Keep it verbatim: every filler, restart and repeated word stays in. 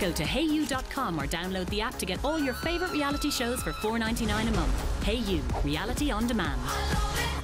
Go to hayu dot com or download the app to get all your favourite reality shows for four ninety-nine a month. Hayu, reality on demand.